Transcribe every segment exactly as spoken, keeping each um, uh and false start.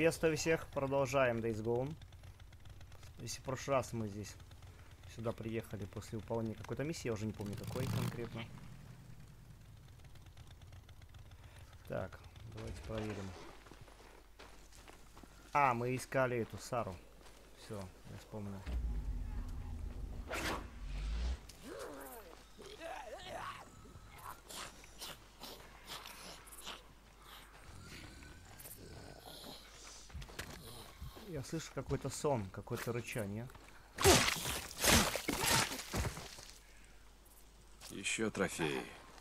Приветствую всех, продолжаем Days Gone. Если в прошлый раз мы здесь сюда приехали после выполнения какой-то миссии, я уже не помню какой конкретно. Так, давайте проверим. А, мы искали эту Сару. Все, я вспомнил. Я слышу какой-то сон, какое-то рычание. Еще трофеи.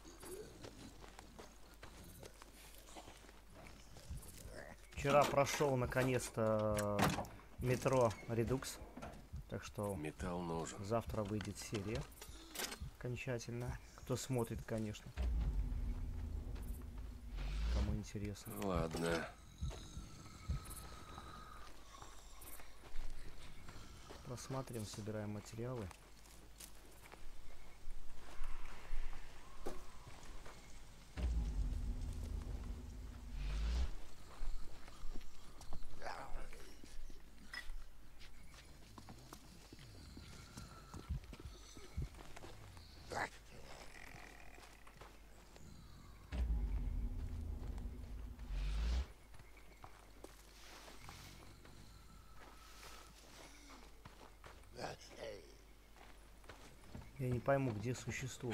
Вчера прошел наконец-то метро Редукс. Так что металл нужен. Завтра выйдет серия окончательно. Кто смотрит, конечно. Кому интересно. Ладно. Просматриваем, собираем материалы. Я не пойму, где существо,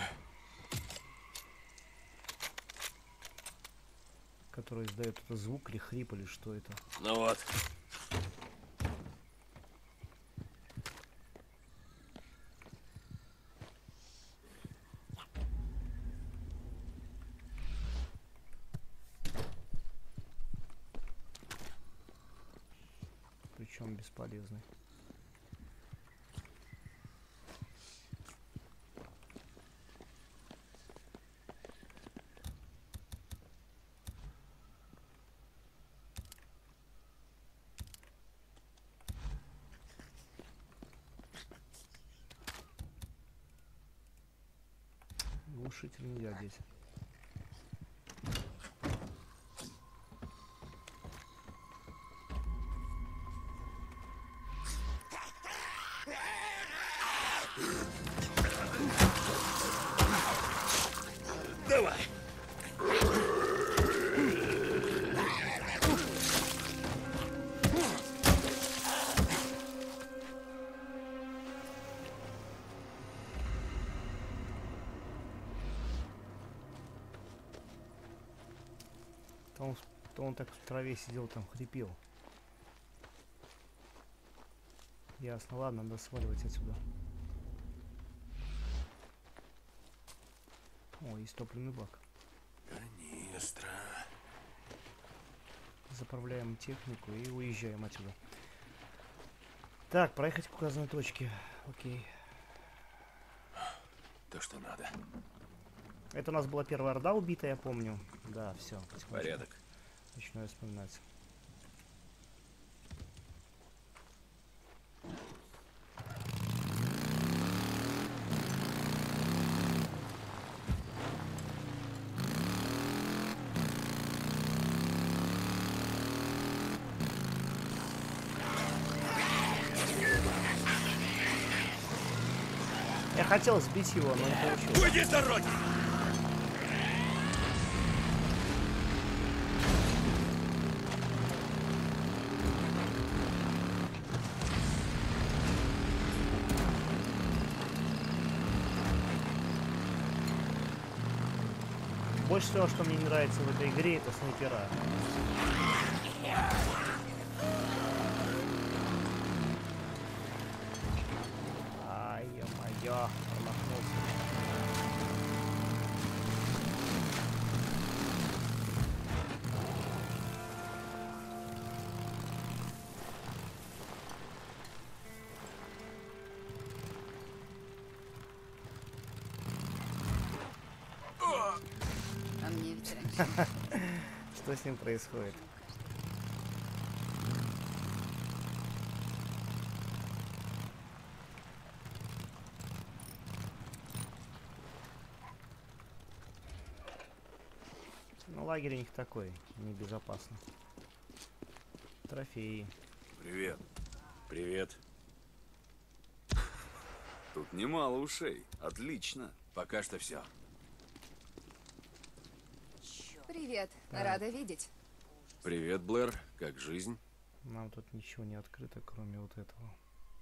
которое издает этот звук или хрип, или что это. Ну вот. Причем бесполезный. Глушитель нельзя одеть. Давай. То он, то он так в траве сидел, там хрипел. Ясно, ладно, надо сваливать отсюда. О, есть топливный бак. Канистра. Заправляем технику и уезжаем отсюда. Так, проехать к указанной точке. Окей. То, что надо. Это у нас была первая орда убита, я помню. Да, все. Порядок. Начинаю вспоминать. Я хотел сбить его, но не получилось. Уйди с дороги! Больше всего, что мне не нравится в этой игре, это снайпера. Ай, ё-моё, промахнулся. А мне ведь Что с ним происходит? Ну, лагерь у них такой, небезопасно. Трофеи. Привет. Привет. Тут немало ушей. Отлично. Пока что все. Привет, Да. рада видеть. Привет, Блэр. Как жизнь? Нам тут ничего не открыто, кроме вот этого.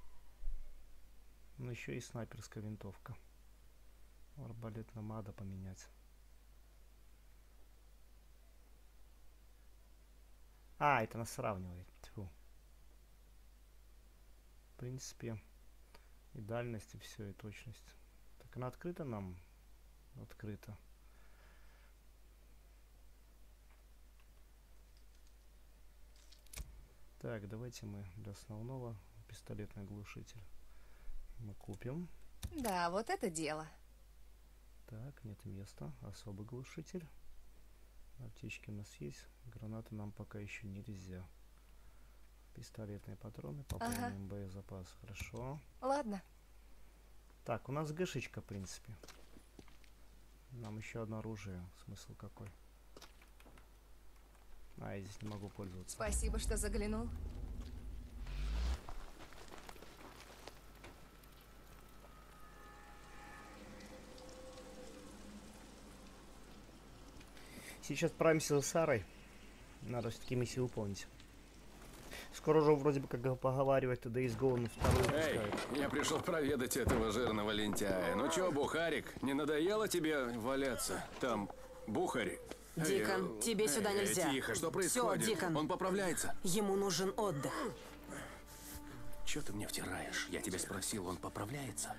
Ну, еще и снайперская винтовка. Арбалет нам надо поменять. А, это нас сравнивает. Тьфу. В принципе, и дальность, и все, и точность. Так она открыта нам? Открыто. Так, давайте мы для основного пистолетный глушитель мы купим. Да, вот это дело. Так, нет места. Особый глушитель. Аптечки у нас есть. Гранаты нам пока еще нельзя. Пистолетные патроны. Пополним Ага. боезапас. Хорошо. Ладно. Так, у нас гэшечка, в принципе. Нам еще одно оружие. Смысл какой? А, я здесь не могу пользоваться. Спасибо, что заглянул. Сейчас отправимся с Сарой. Надо все-таки миссию выполнить. Скоро уже вроде бы как поговаривать, то Days Gone вторую Эй, выпускают. я пришел проведать этого жирного лентяя. Ну чё, Бухарик, не надоело тебе валяться? Там Бухарик. Дикон, Эй, тебе сюда эй, нельзя. Тихо, что Всё, происходит? Дикон. Он поправляется. Ему нужен отдых. Чё ты мне втираешь? Я тебя спросил, он поправляется?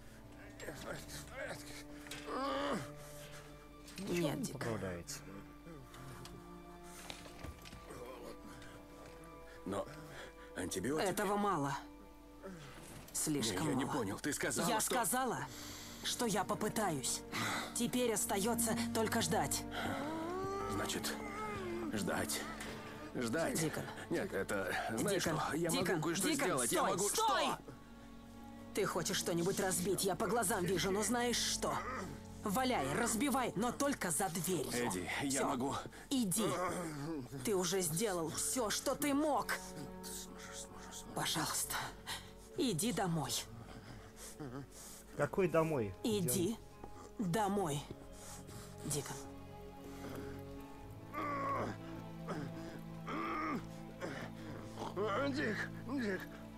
Нет, Дикон. Поправляется. Но антибиотики... Этого мало. Не, Слишком я не мало. понял, ты сказала, Я что... сказала, что я попытаюсь. Теперь остается только ждать. Значит, ждать. Ждать. Дикон. Нет, это... Знаешь Дикон, что? Я Дикон, могу кое-что Дикон, сделать. стой, я могу... стой! Что? Ты хочешь что-нибудь разбить, я по глазам вижу, но знаешь что? Валяй, разбивай, но только за дверью. Эдди, я Всё, могу... Иди. Ты уже сделал все, что ты мог. Пожалуйста, иди домой. Какой домой? Иди домой, Дикон. Дик, Дик.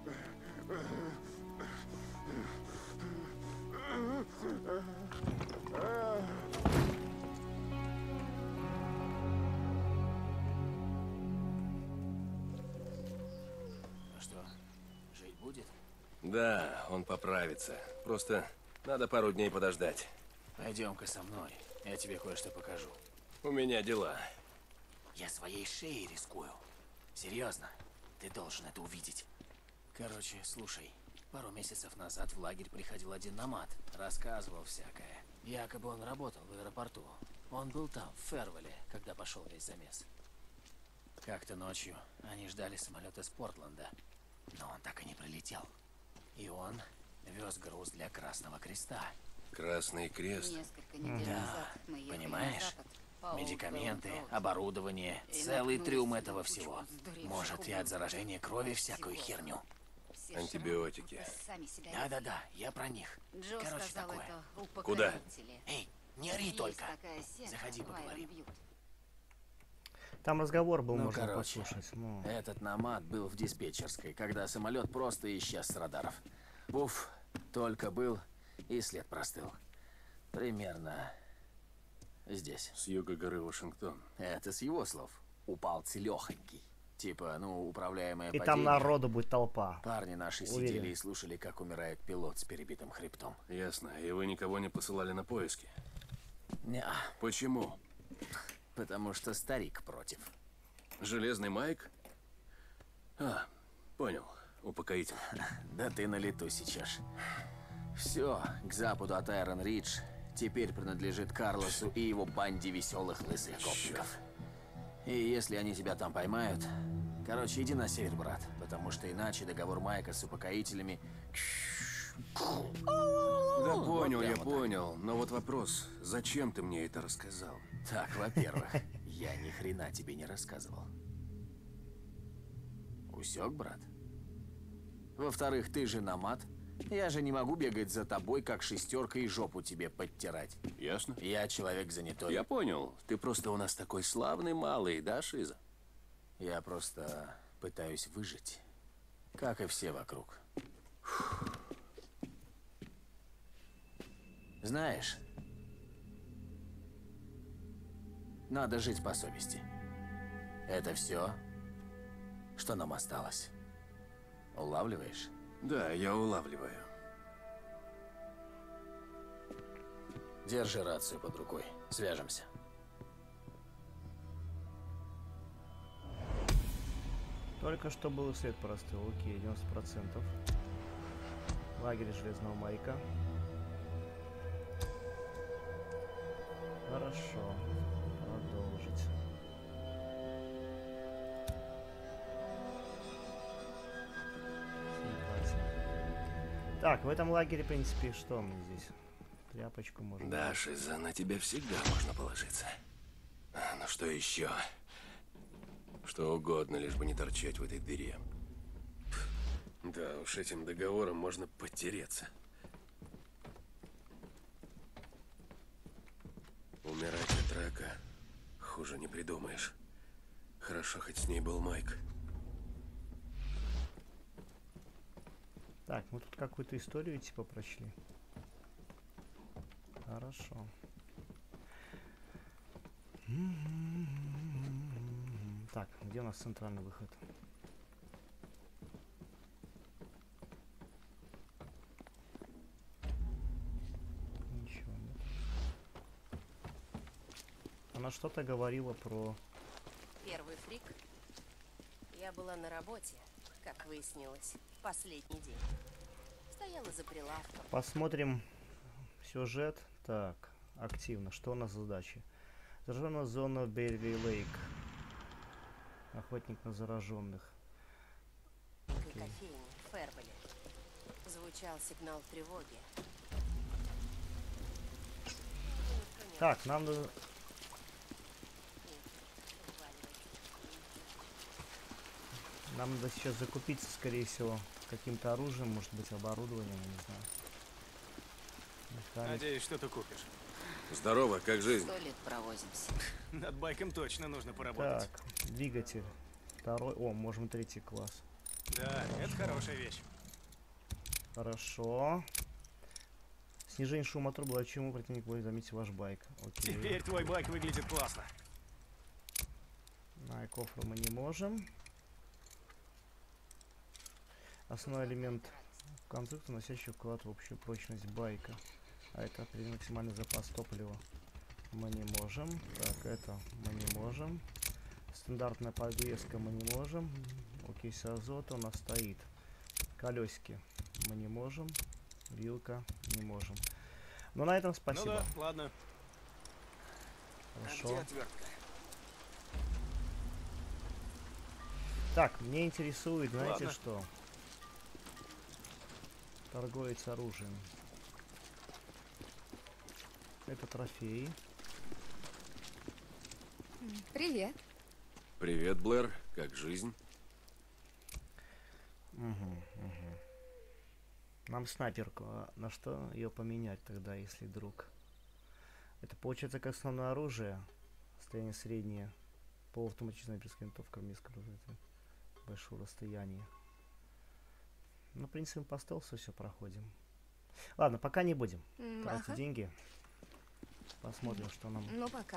Ну что, жить будет? Да, он поправится. Просто надо пару дней подождать. Пойдем-ка со мной, я тебе кое-что покажу. У меня дела. Я своей шеей рискую. Серьезно, ты должен это увидеть. Короче, слушай, пару месяцев назад в лагерь приходил один номад, рассказывал всякое. Якобы он работал в аэропорту. Он был там, в Фервеле, когда пошел весь замес. Как-то ночью они ждали самолет из Портленда, но он так и не прилетел. И он вез груз для Красного Креста. Красный крест. Несколько недель Да, назад мы ехали понимаешь? на запад по Медикаменты, Олд-Роуд. оборудование, И целый наткнулись трюм на этого кучу всего. сдуревших Может, и от ублюдков. заражения крови всякую Всего. херню. Все Антибиотики. шрамы будто сами себя Да-да-да, я про них. видели. Джо Короче, сказал такое. это Куда? упокоители. Эй, не ори Есть только. такая секта, Заходи, в поговорим. Айрон Бьют. Там разговор был, Ну, можно короче, послушать. Ну, этот намад был в диспетчерской, когда самолет просто исчез с радаров. Буф, только был, и след простыл. Примерно здесь. С юга горы Вашингтон. Это с его слов. Упал целехонький. Типа, ну, управляемое и падение. там народу будет толпа. Парни наши Уверен. сидели и слушали, как умирает пилот с перебитым хребтом. Ясно. И вы никого не посылали на поиски? Неа, Почему? потому что старик против. Железный Майк? А, понял. Упокоитель. Да ты на лету сейчас. Все, к западу от Айрон Ридж теперь принадлежит Карлосу и его банде веселых лысых гопников. И если они тебя там поймают... Короче, иди на север, брат, потому что иначе договор Майка с упокоителями... Да понял, я прямо так. понял. Но вот вопрос, зачем ты мне это рассказал? Так, во-первых, я ни хрена тебе не рассказывал. Усек, брат? Во-вторых, ты же намат. Я же не могу бегать за тобой, как шестерка, и жопу тебе подтирать. Ясно? Я человек занятой. Я понял. Ты просто у нас такой славный малый, да, Шиза? Я просто пытаюсь выжить, как и все вокруг. Знаешь, надо жить по совести. Это все, что нам осталось. Улавливаешь? Да, я улавливаю. Держи рацию под рукой. Свяжемся. Только что был след простыл. Окей, девяносто процентов. Лагерь Железного Майка. Хорошо. Продолжить. Симпатия. Так, в этом лагере, в принципе, что мне здесь? Тряпочку можно. Да, Шиза, на тебя всегда можно положиться. Ну что еще? Что угодно, лишь бы не торчать в этой дыре. Да уж, этим договором можно потереться. Умирать от рака хуже не придумаешь. Хорошо, хоть с ней был Майк. Так, мы тут какую-то историю типа прочли. Хорошо. Так, где у нас центральный выход? Ничего нет. Она что-то говорила про... Первый фрик. Я была на работе, как выяснилось, последний день. Стояла за прилавком. Посмотрим сюжет. Так, активно. Что у нас за задачи? Зараженная зона Берри Лейк. Охотник на зараженных. В кофейне в Ферболе. Звучал сигнал тревоги. Так, нам надо... Нам надо сейчас закупиться, скорее всего, каким-то оружием, может быть, оборудованием, я не знаю. Механик. Надеюсь, что ты купишь. Здорово, как жизнь? Сто лет провозимся. Над байком точно нужно поработать. Так, двигатель. Второй. О, можем третий класс. Да, это хорошая вещь. Хорошо. Снижение шума от трубы, чему противник будет заметить ваш байк. Окей. Теперь твой байк выглядит классно. На кофру мы не можем. Основной элемент конструкции, носящий вклад в общую прочность байка. А это определенный максимальный запас топлива. Мы не можем. Так, это мы не можем. Стандартная подвеска мы не можем. Окись азота у нас стоит. Колесики мы не можем. Вилка не можем. Но на этом спасибо. Ну да, ладно. Хорошо. А где отвертка? Так, мне интересует, знаете Ладно. что? Торговец оружием. Это трофей. Привет. Привет, Блэр. Как жизнь? Угу, угу. Нам снайперку. А на что ее поменять тогда, если вдруг? Это получается как основное оружие. Состояние среднее. Полуавтоматическая винтовка вместо большого расстояния. Ну, в принципе, по стелсу все проходим. Ладно, пока не будем М, тратить ага. деньги. Посмотрим, что нам... Ну, пока.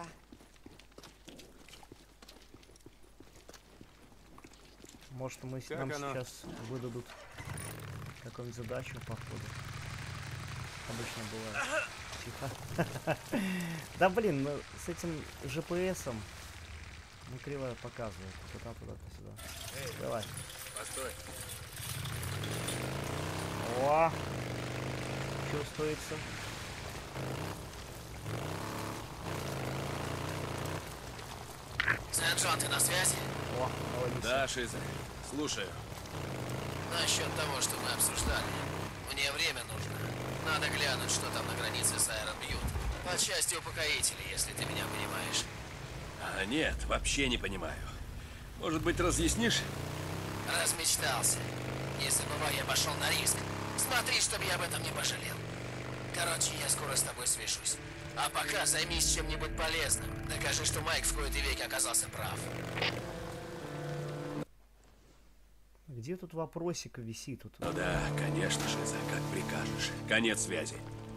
Может, мы, Как нам оно? сейчас выдадут какую-нибудь задачу по ходу. Обычно бывает. Тихо. Да блин, ну, с этим джи пи эсом ну, криво показывает. Туда, туда, сюда. Давай. Постой. О! Чувствуется. Сен-Джон, ты на связи? О, молодец. Да, Шиза. Слушаю. Насчет того, что мы обсуждали. Мне время нужно. Надо глянуть, что там на границе с Айрон Бьют. По части упокоителей, если ты меня понимаешь. А, нет, вообще не понимаю. Может быть, разъяснишь? Размечтался. Не забывай, я пошел на риск. Смотри, чтобы я об этом не пожалел. Короче, я скоро с тобой свяжусь. А пока займись чем-нибудь полезным. Докажи, что Майк в кои-то веки оказался прав. Где тут вопросик висит? Тут... Ну да, конечно же, за как прикажешь. Конец связи.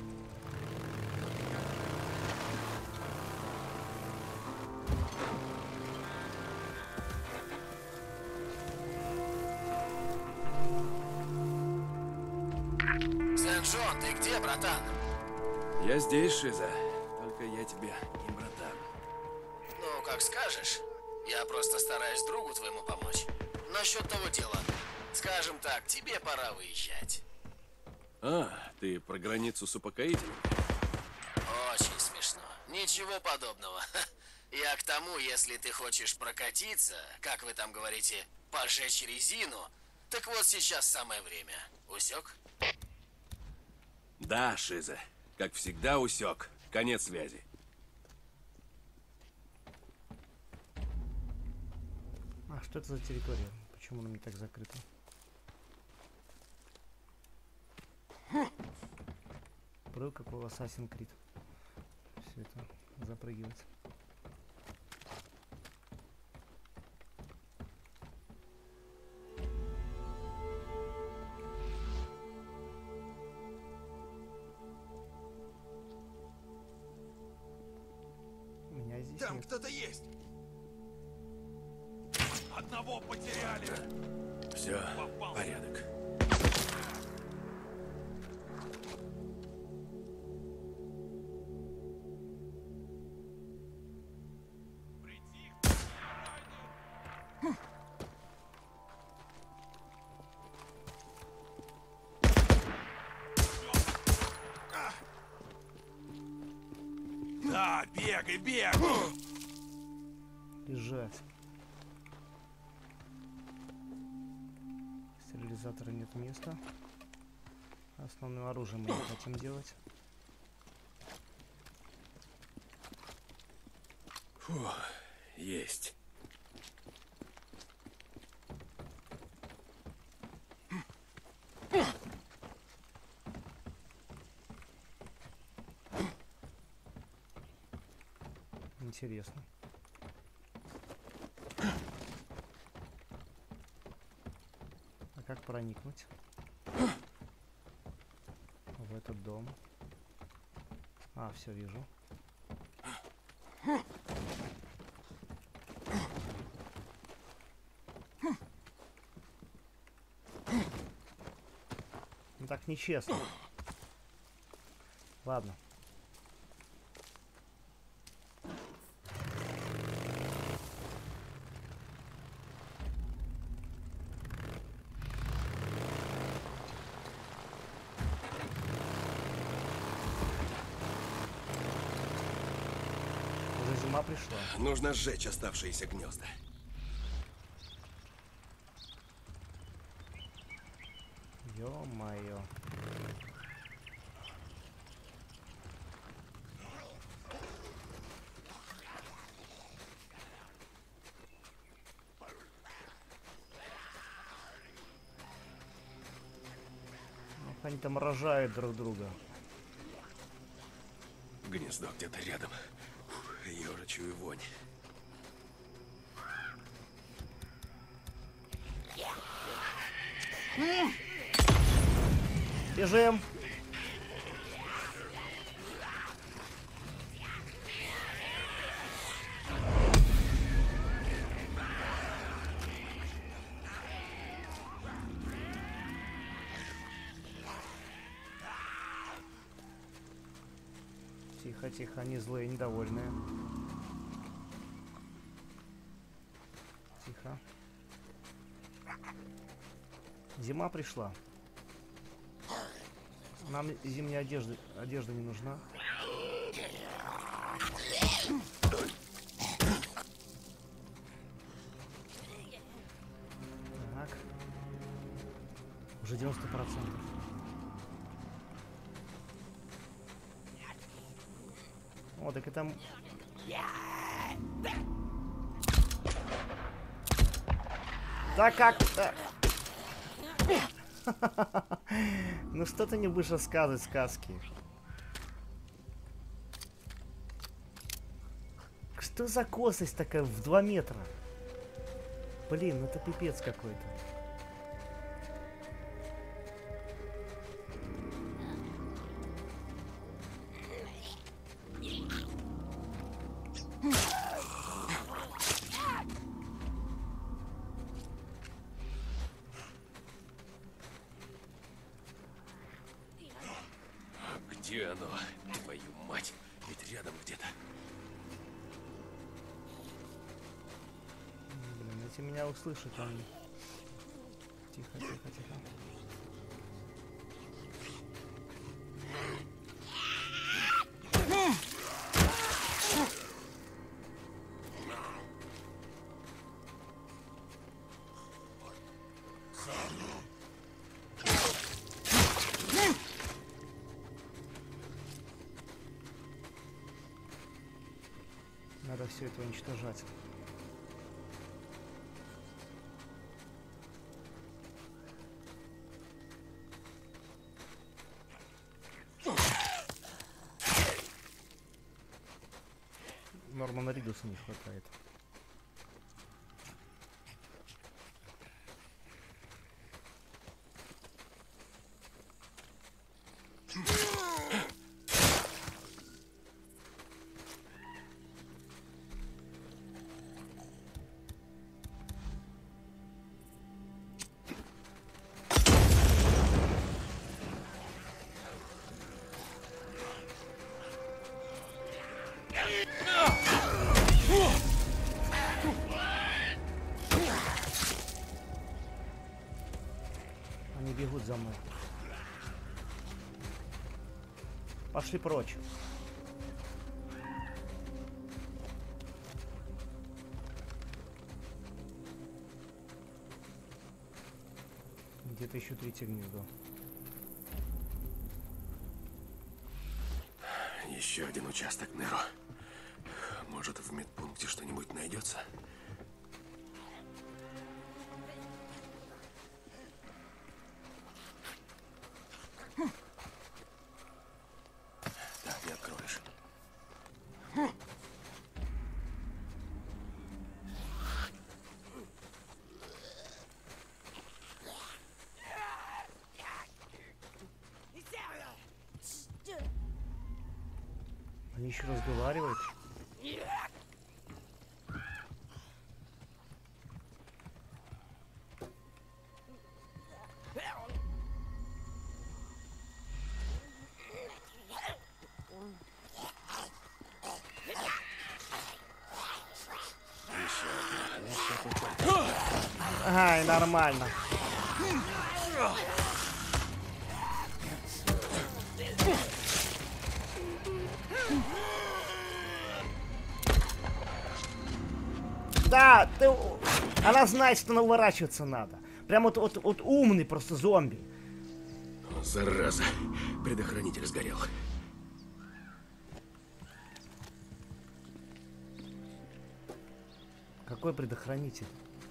Сен-Джон, ты где, братан? Я здесь, Шиза. Только я тебе не братан. Ну, как скажешь. Я просто стараюсь другу твоему помочь. Насчет того дела. Скажем так, тебе пора выезжать. А, ты про границу с упокоителем? Очень смешно. Ничего подобного. Я к тому, если ты хочешь прокатиться, как вы там говорите, пожечь резину, так вот сейчас самое время. Усек? Да, Шиза. Как всегда, усек. Конец связи. А что это за территория? Почему она не так закрыта? Прыг, как у Assassin's Creed. Все это запрыгивать. У меня здесь Там нет. кто-то есть. Одного потеряли. Все, порядок. Да, бегай, бегай. Лежать. Стерилизатора нет места. Основное оружие мы не хотим делать. Фу, есть. Интересно. А как проникнуть в этот дом? А, все вижу. Ну так нечестно. Ладно. Уже зима пришла. Нужно сжечь оставшиеся гнезда. Ё-моё. Ох, они там рожают друг друга. Гнездо где-то рядом. Фух, я уже чую вонь. Бежим! Тихо, тихо, они злые, недовольные. Тихо. Зима пришла. Нам зимняя одежда, одежда не нужна. Так. Уже девяносто процентов. О, так и там... Да как-то... Ну что ты не будешь рассказывать сказки? Что за косость такая в два метра? Блин, ну это пипец какой-то. Где оно? Твою мать! Ведь рядом где-то. Блин, если меня услышат, они... Тихо, тихо, тихо. Надо все это уничтожать. Нормана Ридуса не хватает. Они бегут за мной. Пошли прочь. Где-то еще третье гнездо. Еще один участок, Неро. Может, в медпункте что-нибудь найдется? Так, не откроешь. Они еще разговаривают. Ай, нормально. Да, ты... Она знает, что наворачиваться надо. Прям вот, вот, вот умный просто зомби. Зараза. Предохранитель сгорел. Какой предохранитель?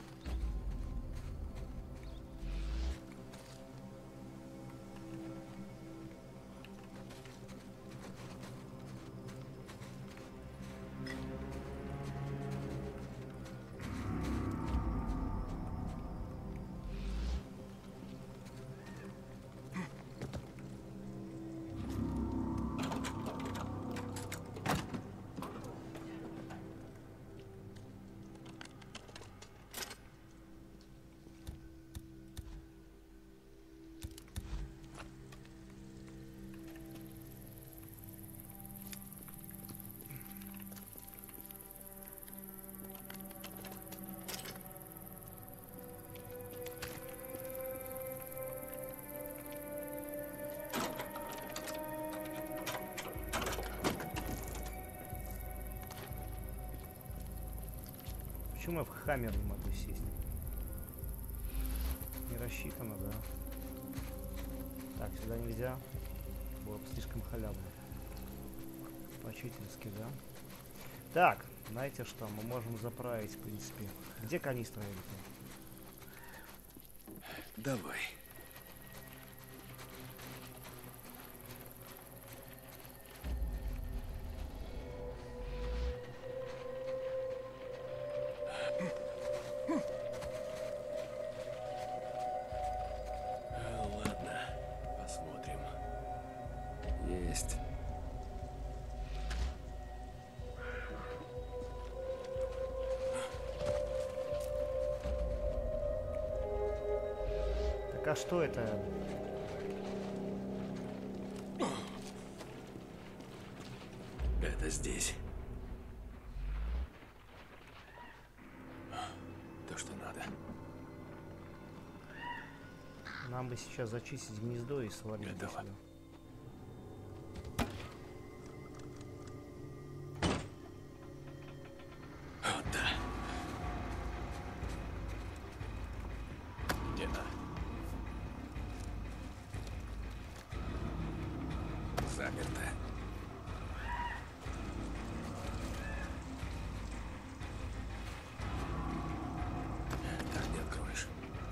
Почему я в Хаммер не могу сесть? Не рассчитано, да. Так, сюда нельзя. Было бы слишком халявно. По-чительски, да. Так, знаете что, мы можем заправить, в принципе. Где канистра? Давай. Ладно, посмотрим. Есть. Так а что это? Это здесь. То, что надо. Нам бы сейчас зачистить гнездо и свалить бы Готово. сюда. Вот да. Где-то. Заперто. Так не откроешь.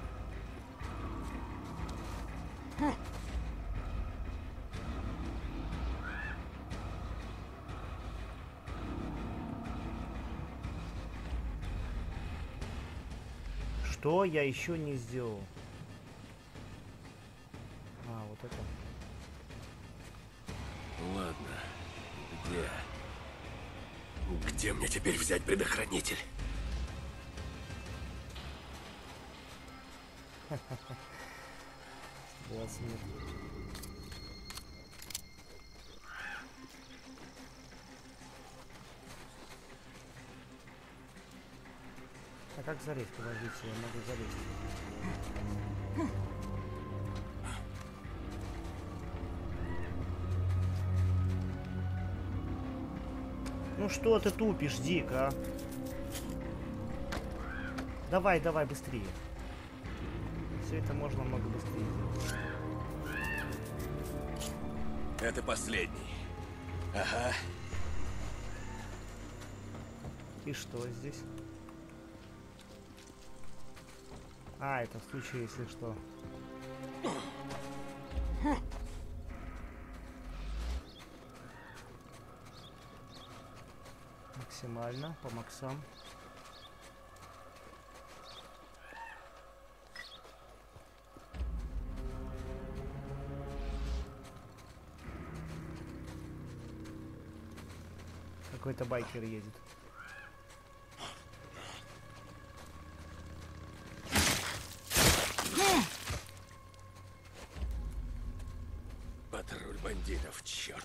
Что я еще не сделал? А, вот это. Ладно. Где? Где мне теперь взять предохранитель? двадцать минут. А как залезть? Подождите, я могу залезть. Ну что ты тупишь, Дик, а? Давай, давай, быстрее. Все это можно много быстрее делать. Это последний. Ага. И что здесь? А, это в случае, если что. Максимально, по максам. Какой-то байкер едет. Патруль бандитов, черт.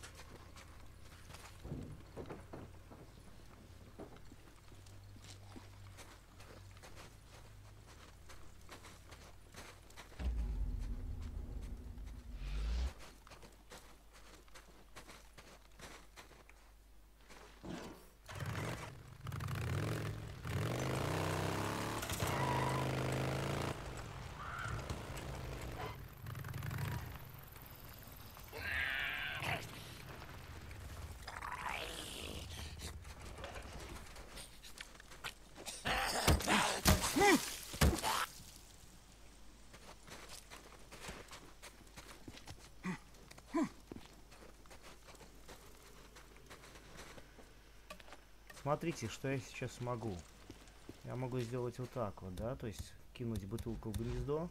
Смотрите, что я сейчас могу. Я могу сделать вот так вот, да, то есть кинуть бутылку в гнездо.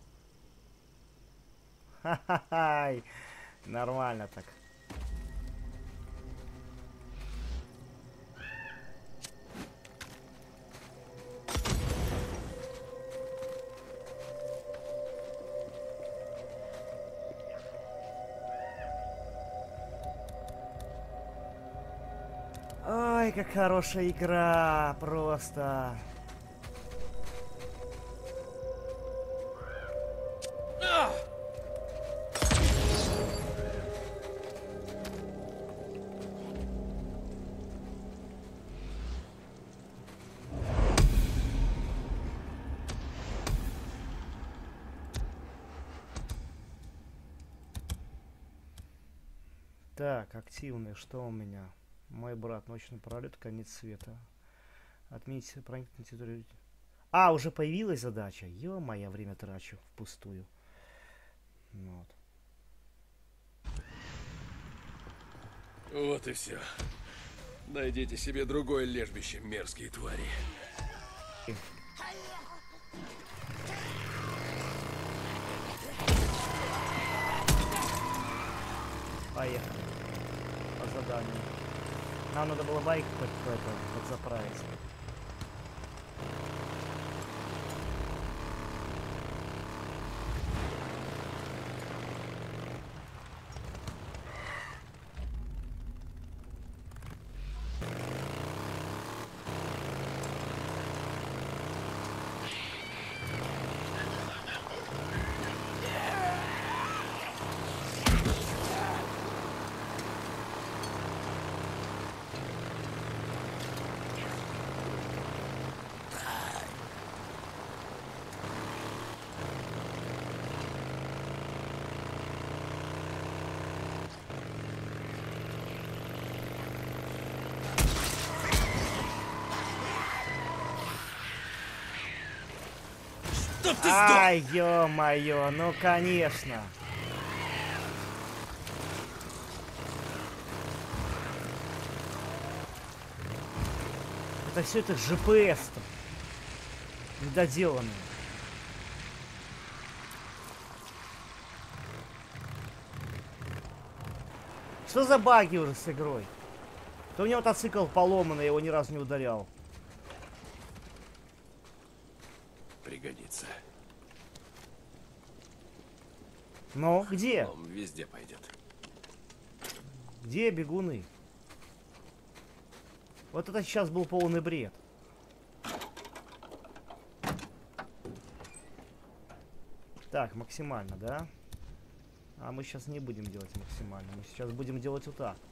Ха-ха-хай! Нормально так. Ой, как хорошая игра, просто. Так, активный, что у меня? Мой брат, ночный пролет, конец света. Отметить проникнуть на территорию. А, уже появилась задача. Ё-моё, время трачу впустую. Вот и все. Найдите себе другое лежбище, мерзкие твари. Поехали. По заданию. Нам надо было байк под, это, подзаправить. Ай, ё-моё, ну конечно. Это все это джи пи эс-то. Недоделанное. Что за баги уже с игрой? То у меня мотоцикл поломанный, я его ни разу не ударял. Пригодится. Ну, где? Он везде пойдет. Где бегуны? Вот это сейчас был полный бред. Так, максимально, да? А мы сейчас не будем делать максимально. Мы сейчас будем делать вот так.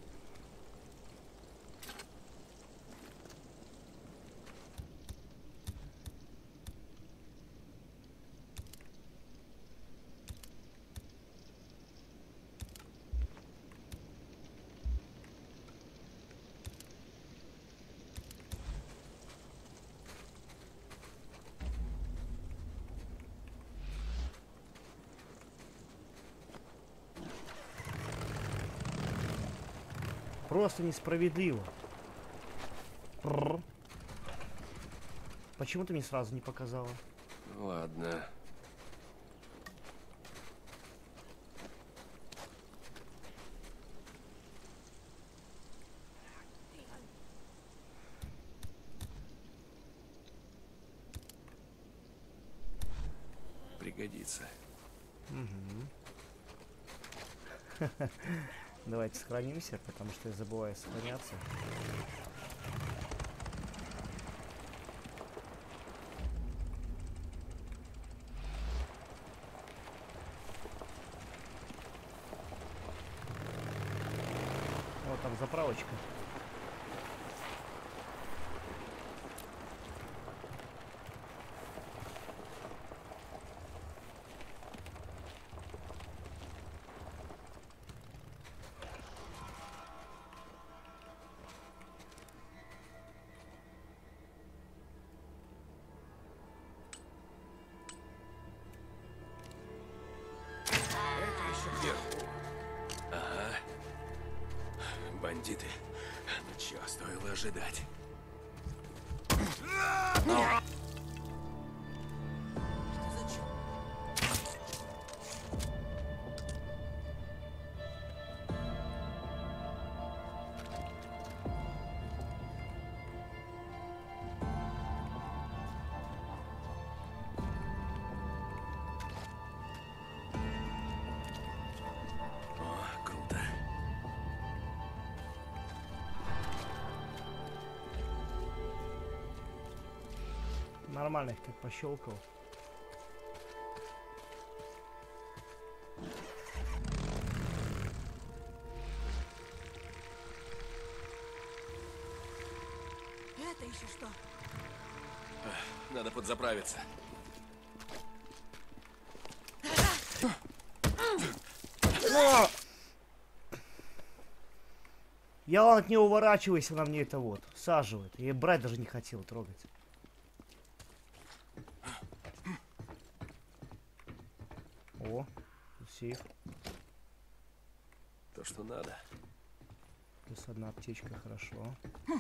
Просто несправедливо. Прррр. Почему ты мне сразу не показала? Ладно. Пригодится. Угу. Давайте сохранимся, потому что я забываю сохраняться. Вот там заправочка. Ага. Бандиты. Ну чё, стоило ожидать. О, круто. Нормально их как пощелкал. Это еще что? Надо подзаправиться. Но! Я от нее уворачиваюсь, она мне это вот всаживает. Я брать даже не хотел трогать. О, сейф. То, что надо. Плюс одна аптечка, хорошо.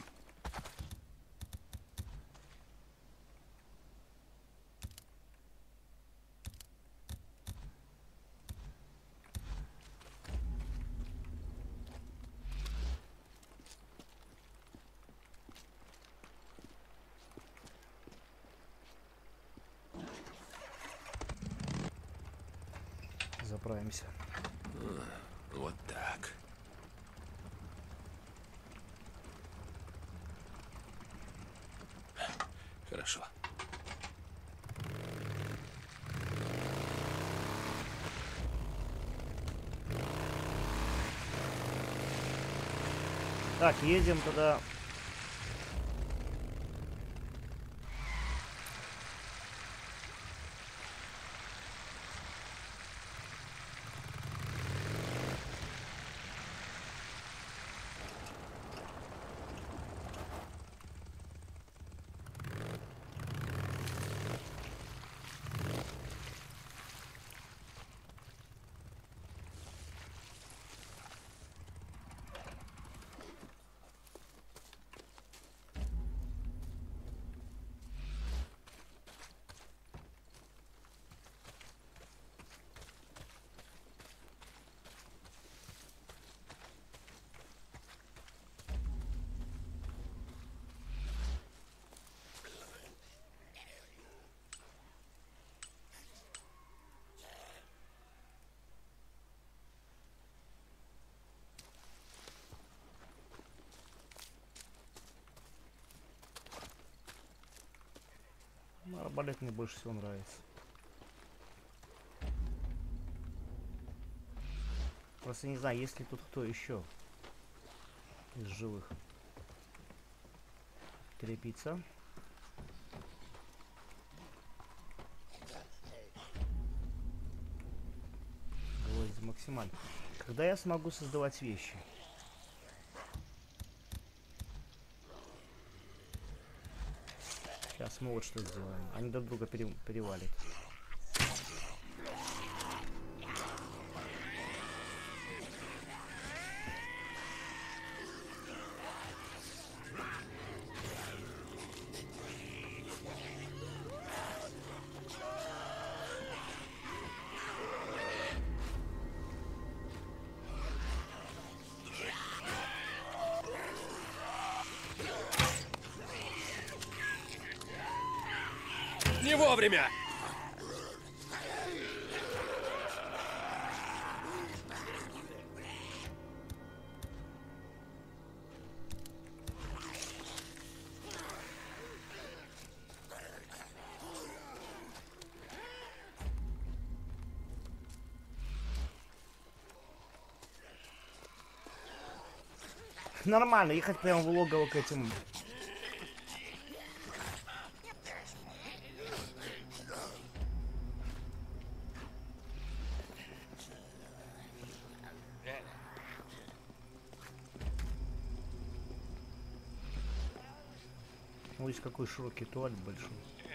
Заправимся. Вот так. Хорошо. Так, едем туда. Ну, арбалет мне больше всего нравится. Просто не знаю, есть ли тут кто еще из живых. Трепица. Гвозди максимально. Когда я смогу создавать вещи? Сейчас мы вот что сделаем. Они друг друга пере перевалят. Не вовремя! Нормально, ехать прямо в логово к этим. Ой, какой широкий туалет большой.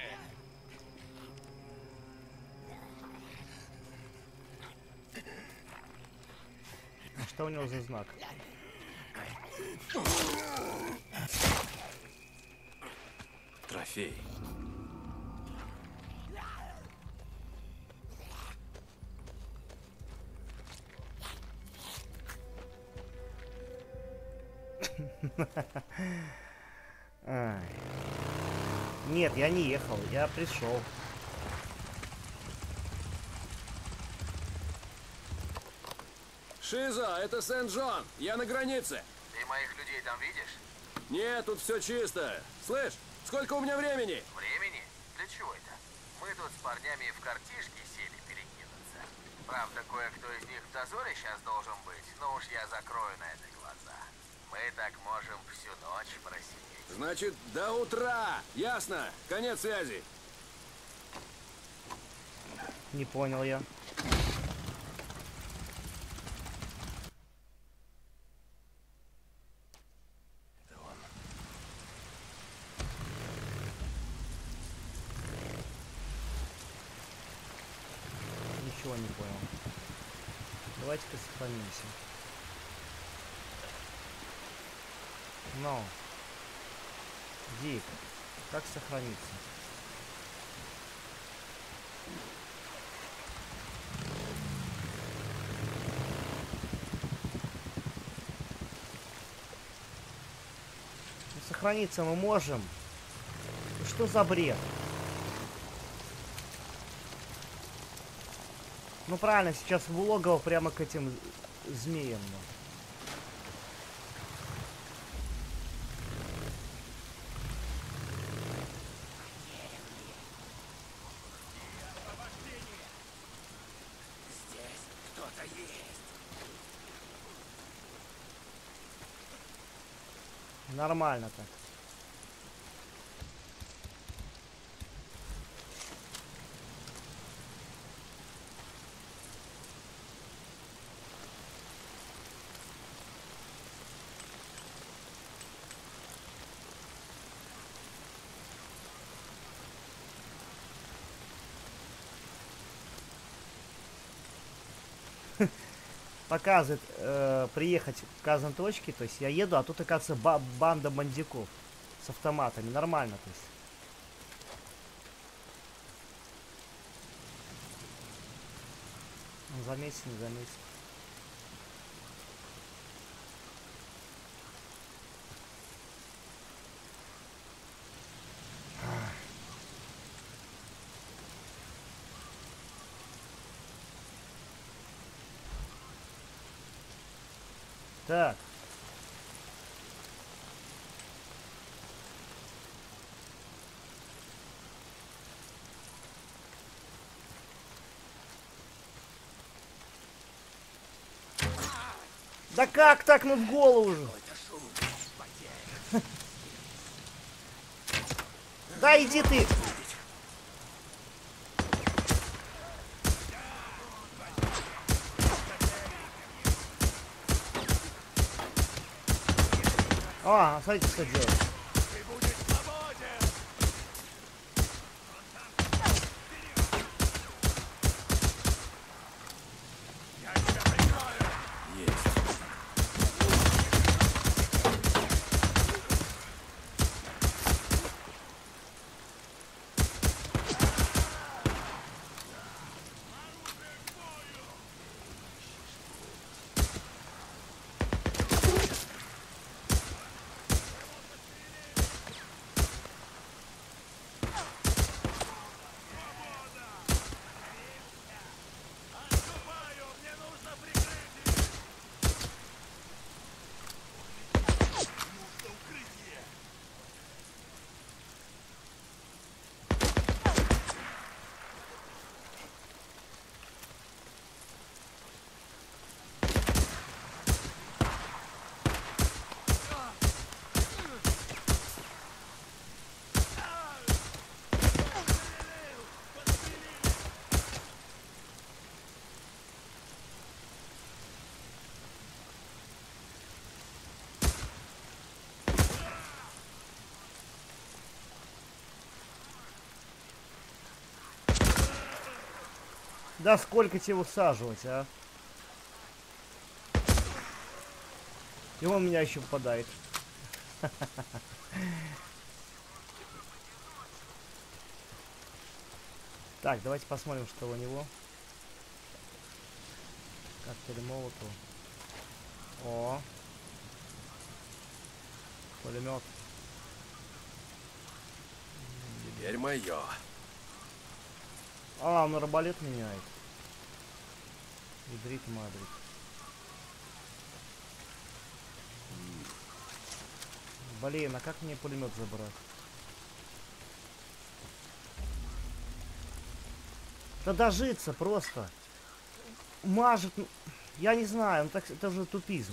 А что у него за знак? Трофей. Ай. Нет, я не ехал, я пришел. Шиза, это Сент-Джон. Я на границе. Ты моих людей там видишь? Нет, тут все чисто. Слышь, сколько у меня времени? Времени? Для чего это? Мы тут с парнями в картишке сели перекинуться. Правда, кое-кто из них в дозоре сейчас должен быть, но уж я закрою на это глаза. Мы так можем всю ночь просидеть. Значит, до утра. Ясно? Конец связи. Не понял я. Ничего не понял. Давайте-ка сохранимся. Но. Дик. Как сохраниться? Ну, сохраниться мы можем. Что за бред? Ну правильно, сейчас в логово прямо к этим змеям. Нормально так. Показывает э, приехать к указанной точке, то есть я еду, а тут, оказывается, ба банда бандюков с автоматами. Нормально, то есть. Он заметит, не заметит. Так. Да как так, ну в голову же? Да иди ты. А, смотрите, что делать. Да сколько тебе усаживать, а? И он меня еще попадает. Так, давайте посмотрим, что у него. Коктейль молоту. О. Пулемет. Теперь мое. А, он арбалет меняет. Идрит Мадрид. Блин, а как мне пулемет забрать? Да дожиться просто. Мажет. Я не знаю, ну так это уже тупизм.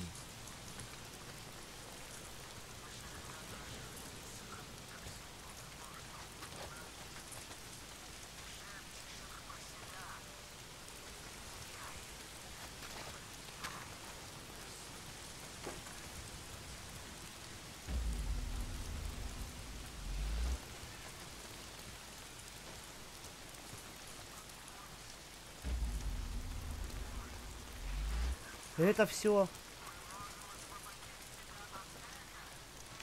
Это все.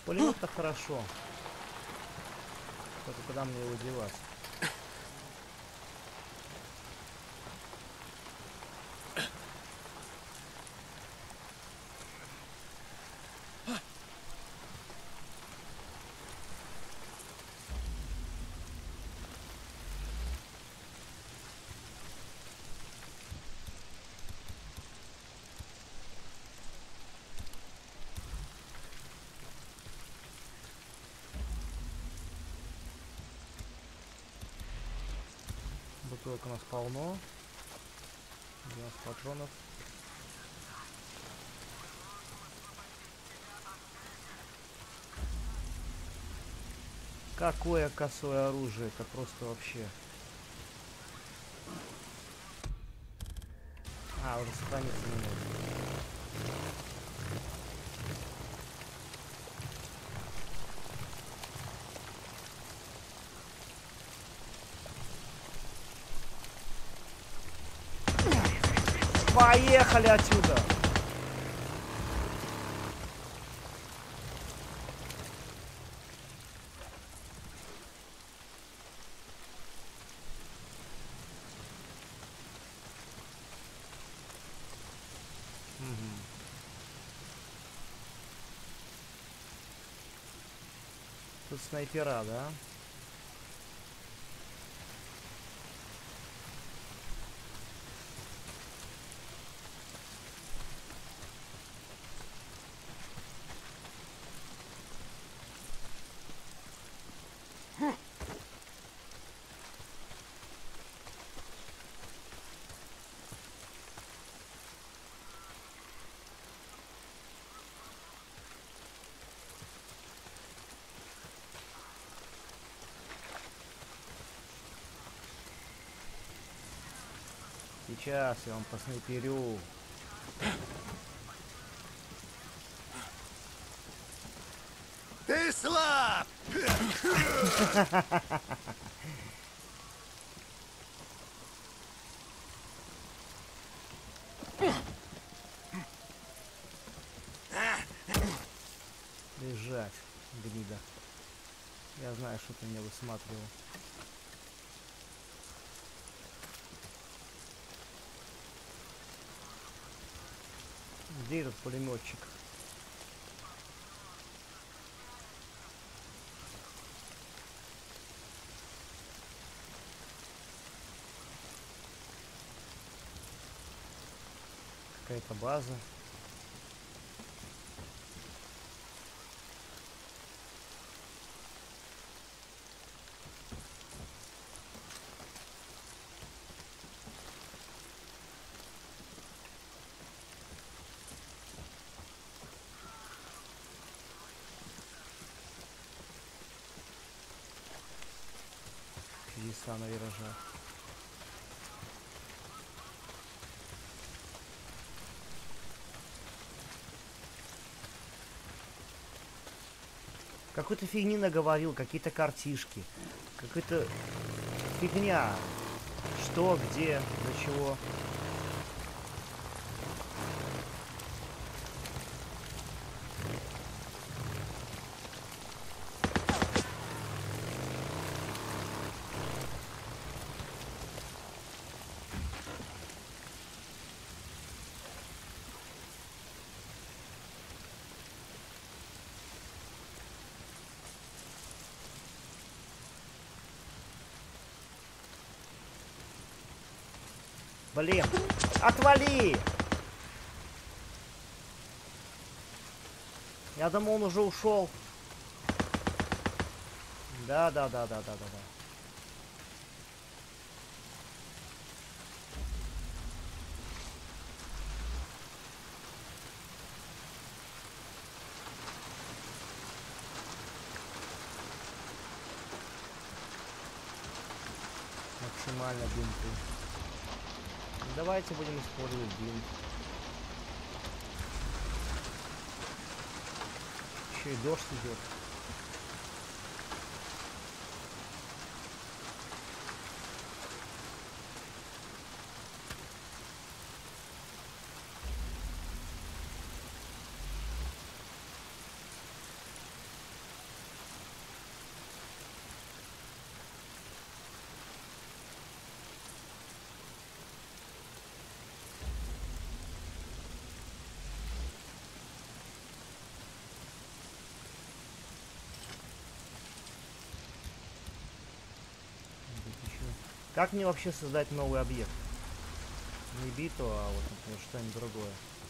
Пулемет-то хорошо. Только куда мне его девать? Бутылок у нас полно. девяносто патронов. Какое косое оружие, это просто вообще. А, уже сохранится не может. Поехали отсюда! Угу. Тут снайпера, да? Сейчас я вам поснайперю. Ты слаб! Лежать, гнида. Я знаю, что ты меня высматривал. Где этот пулеметчик? Какая-то база. Чудеса на виражах. Какой-то фигни наговорил, какие-то картишки. Какая-то фигня. Что, где, для чего. Блин, отвали! Я думал, он уже ушел. Да, да, да, да, да, да, да. Максимально бинты. Давайте будем использовать бинт. Еще и дождь идет. Как мне вообще создать новый объект? Не биту, а вот, например, что-нибудь другое.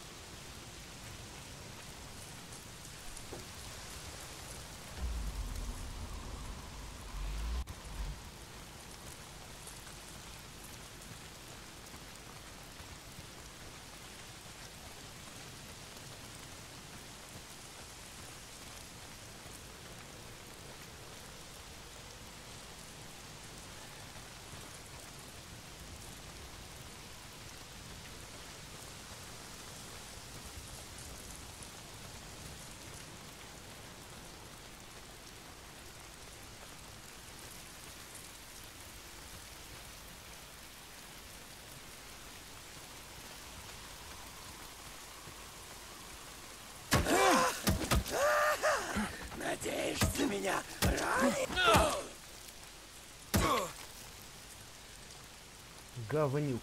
Надеешься меня ранить? Говнюк.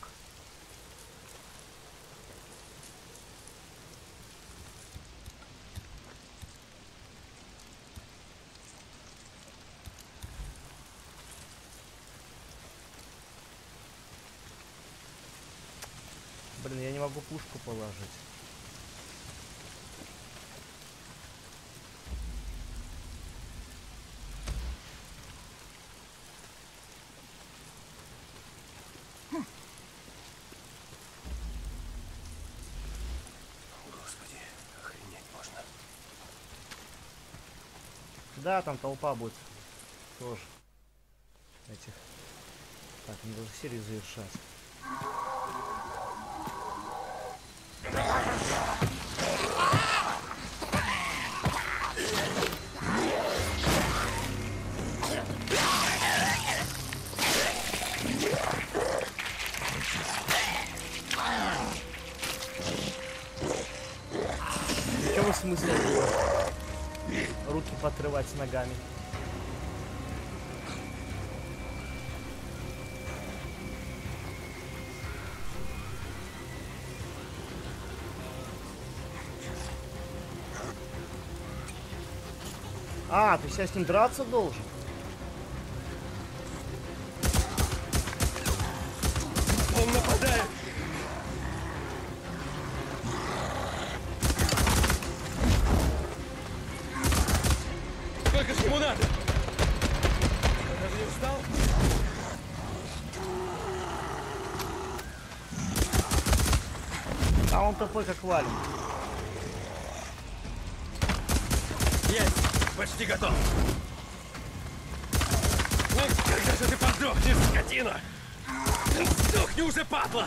Блин, я не могу пушку положить. Господи, охренеть можно. Да, там толпа будет. Тоже. Этих. Так, мне даже серию завершать. В чем смысл было руки подрывать с ногами? А, то есть я с ним драться должен? Он нападает! Сколько ж ему надо? Он даже не устал? А он тупой как вален. Есть! Почти готов! Ну, когда же ты подохнешь, скотина? Сдохни уже, падла!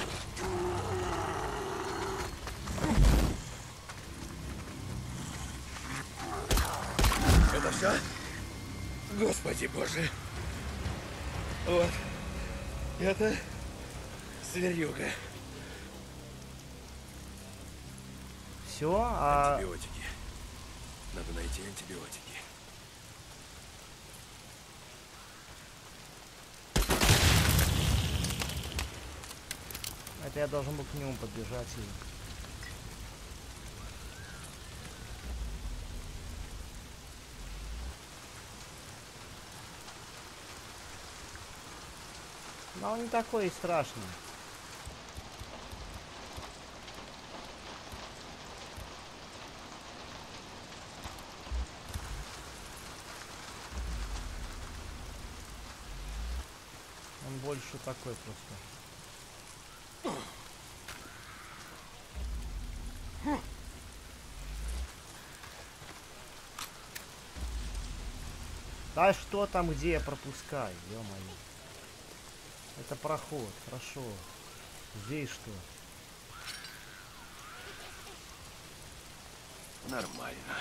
Это все? Господи боже! Вот. Это зверюга. Все, а... Антибиотики. Надо найти антибиотики. Это я должен был к нему подбежать и... Но он не такой и страшный. Он больше такой просто. Да что там, где я пропускаю, ё-моё. Это проход, хорошо. Здесь что? Нормально.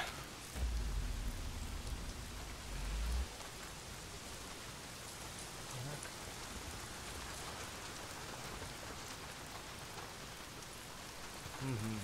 Угу.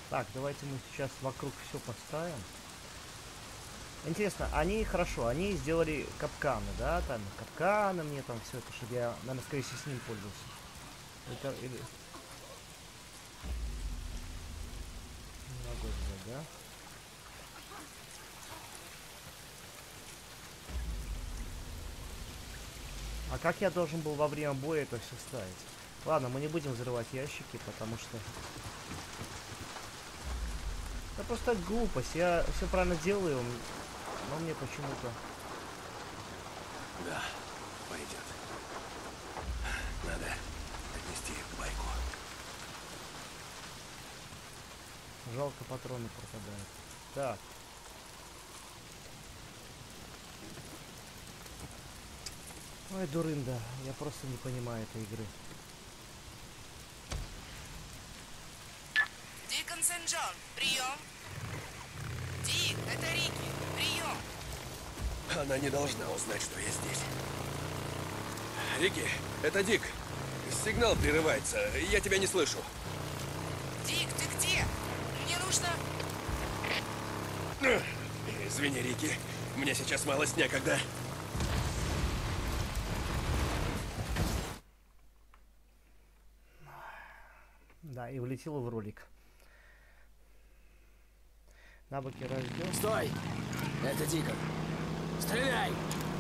Так, давайте мы сейчас вокруг все поставим. Интересно, они хорошо, они сделали капканы, да, там капканы мне там все это, чтобы я, наверное, скорее всего, с ним пользовался. Это или... Не могу сделать, да? А как я должен был во время боя это все ставить? Ладно, мы не будем взрывать ящики, потому что... Это просто глупость. Я все правильно делаю, но мне почему-то... Да, пойдет. Надо отнести байку. Жалко, патроны пропадают. Так. Ой, дурында, я просто не понимаю этой игры. Дикон Сент-Джон, прием. Дик, это Рики, прием. Она не должна узнать, что я здесь. Рики, это Дик. Сигнал прерывается, я тебя не слышу. Дик, ты где? Мне нужно... Извини, Рики, мне сейчас малость некогда. Да, и влетела в ролик. На боки раздел. Стой! Это Дикон. Стреляй!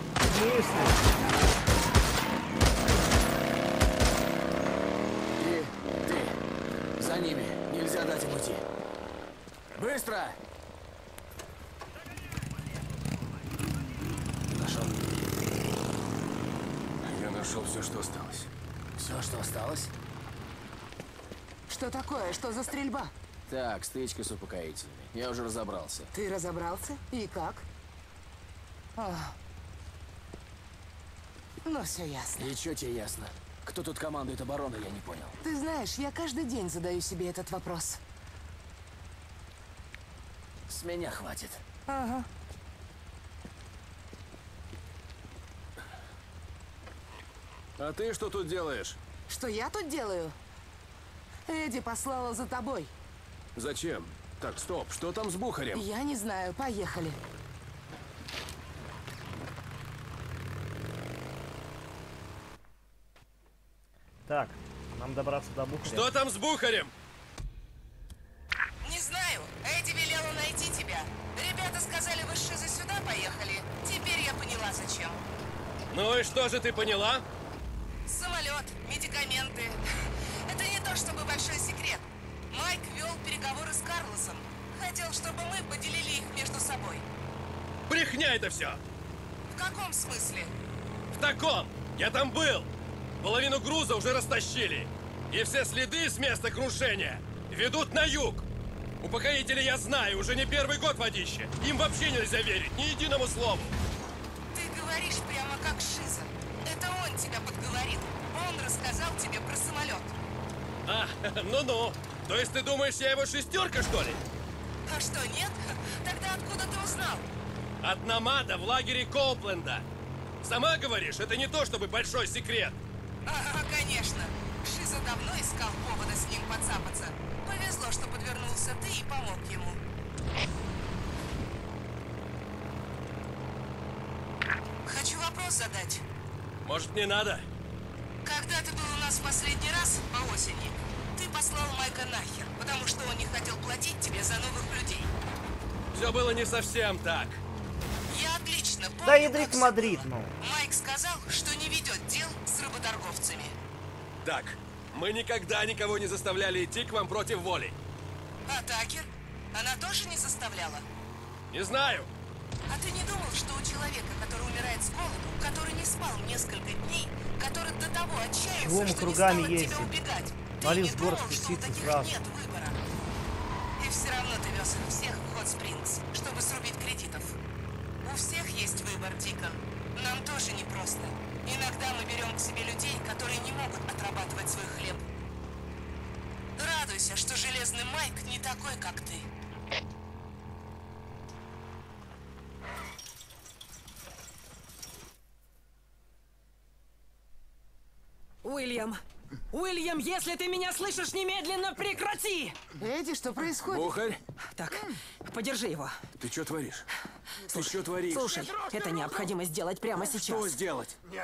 И ты. За ними. Нельзя дать им уйти. Быстро! Нашел. Я нашел все, что осталось. Все, что осталось? Что такое? Что за стрельба? Так, стычка с упокоителями. Я уже разобрался. Ты разобрался? И как? О. Ну, все ясно. И что тебе ясно? Кто тут командует обороной, я не понял. Ты знаешь, я каждый день задаю себе этот вопрос. С меня хватит. Ага. А ты что тут делаешь? Что я тут делаю? Эдди послала за тобой. Зачем? Так, стоп, что там с Бухарем? Я не знаю, поехали. Так, нам добраться до Бухаря. Что там с Бухарем? Не знаю. Эдди велела найти тебя. Ребята сказали, вы с Шизой сюда поехали. Теперь я поняла, зачем. Ну и что же ты поняла? Самолет, медикаменты. Это не то чтобы большой секрет. Майк вел переговоры с Карлосом. Хотел, чтобы мы поделили их между собой. Брехня это все! В каком смысле? В таком! Я там был! Половину груза уже растащили. И все следы с места крушения ведут на юг. Упокоители я знаю, уже не первый год водище. Им вообще нельзя верить, ни единому слову. Ты говоришь прямо как Шиза. Это он тебя подговорил. Он рассказал тебе про самолет. А, ну-ну. То есть ты думаешь, я его шестерка, что ли? А что, нет? Тогда откуда ты узнал? От Намада в лагере Коупленда. Сама говоришь, это не то чтобы большой секрет. Ага, конечно. Шиза давно искал повода с ним подцапаться. Повезло, что подвернулся ты и помог ему. Хочу вопрос задать. Может, не надо? Когда ты был у нас в последний раз, по осени, ты послал Майка нахер, потому что он не хотел платить тебе за новых людей. Все было не совсем так. Я отлично помню, Да ядрит как всё Мадрид, было. ну. Майк сказал, что не ведет дел с работорговцами. Так, мы никогда никого не заставляли идти к вам против воли. А Такер? Она тоже не заставляла? Не знаю. А ты не думал, что у человека, который умирает с голоду, который не спал несколько дней, который до того отчаялся, Чего мы что кругами не стал от тебя ездим? убегать, ты Молись, не в город думал, что у спуститься таких сразу. нет выбора? И все равно ты вез их всех в Хот-Спрингс, чтобы срубить кредитов. У всех есть выбор, Дикон. Нам тоже непросто. Иногда мы берем к себе людей, которые не могут отрабатывать свой хлеб. Радуйся, что Железный Майк не такой, как ты. Уильям, Уильям, если ты меня слышишь, немедленно прекрати! Эдди, что происходит? Бухарь, Так, подержи его. ты что творишь? Ты Слушай, что творишь? Слушай, это необходимо сделать прямо Что сейчас. сделать? Нет.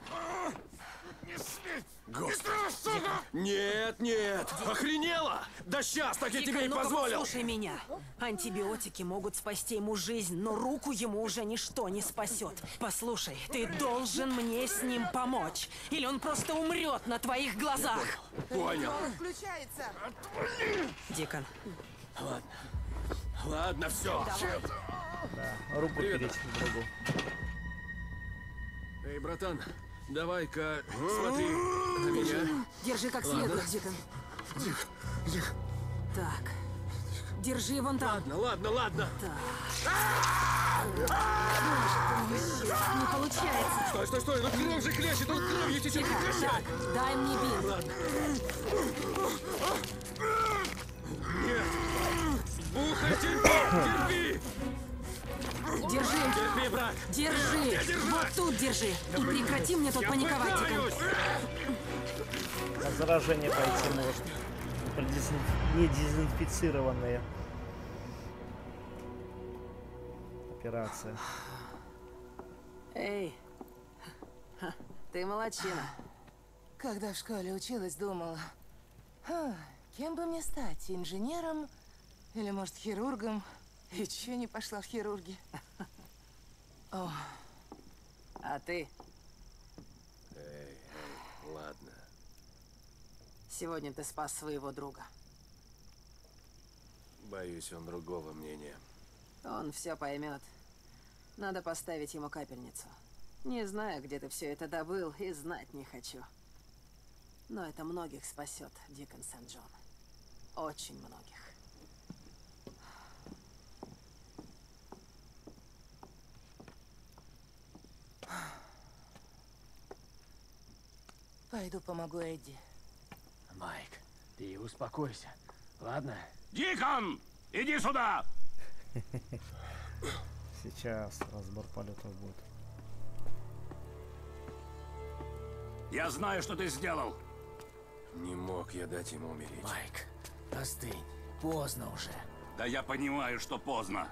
Господи. Нет, нет. Охренела? Да сейчас так я Дика, тебе и ну-ка позволил. послушай меня. Антибиотики могут спасти ему жизнь, но руку ему уже ничто не спасет. Послушай, ты должен мне с ним помочь, или он просто умрет на твоих глазах. Понял. Включается. Дикон, Ладно. Ладно, все. Да, руку Привет. переть в другу. Эй, братан, давай-ка смотри на меня. держи как следует, Дикон. Так, держи вон там. Ладно, ладно, ладно. Не получается. Стой, стой, стой, ну кровь же хлещет, он кровью течет, Тихо, прекращай. так, дай мне бинт. Нет. Бухарь, терпи, терпи. Держи, Терпи, брат. держи. держать. Вот тут держи. И прекрати мне тут Я паниковать, Дикон. пытаюсь. На заражение пойти может. Продезин- Не дезинфицированные. Операция. Эй, ха, ты молодчина. Когда в школе училась, думала, «Ха, кем бы мне стать? Инженером? Или, может, хирургом?» И чё не пошла в хирурги? О, А ты? Эй, эй, ладно. Сегодня ты спас своего друга. Боюсь, он другого мнения. Он все поймет. Надо поставить ему капельницу. Не знаю, где ты все это добыл, и знать не хочу. Но это многих спасет, Дикон Сент-Джон. Очень многих. пойду помогу Эдди. Майк, ты успокойся, ладно? Дикон, иди сюда! Сейчас разбор полетов будет. Я знаю, что ты сделал. Не мог я дать ему умереть. Майк, остынь. Поздно уже. Да я понимаю, что поздно.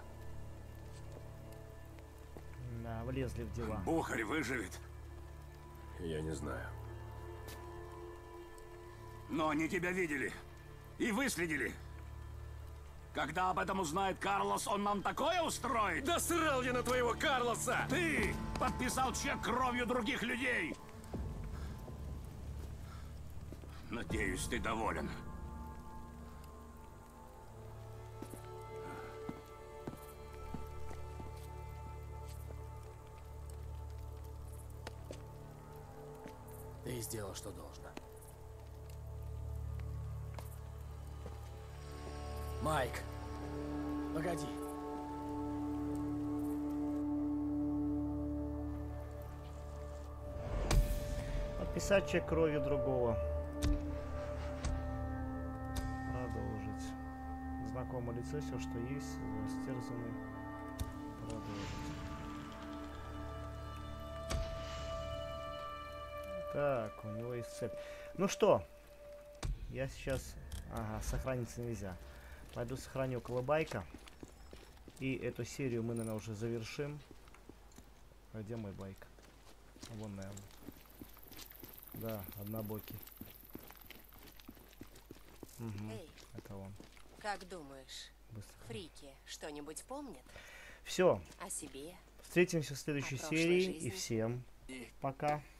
Да, влезли в дела. Бухарь выживет. Я не знаю. Но они тебя видели. И выследили. Когда об этом узнает Карлос, он нам такое устроит? Да срал я на твоего Карлоса! Ты подписал чек кровью других людей. Надеюсь, ты доволен. Ты сделал, что должно. Майк, погоди. Подписать чек кровью другого. Продолжить. Знакомое лицо, все, что есть, стерзанный. Продолжить. Так, у него есть цепь. Ну что, я сейчас... Ага, сохраниться нельзя. Пойду сохраню около байка. И эту серию мы, наверное, уже завершим. А где мой байк? Вон, наверное. Да, однобокий. Угу, Эй, это он. как думаешь, Быстро. фрики что-нибудь помнят Все, о себе? встретимся в следующей О прошлой серии. жизни. И всем пока.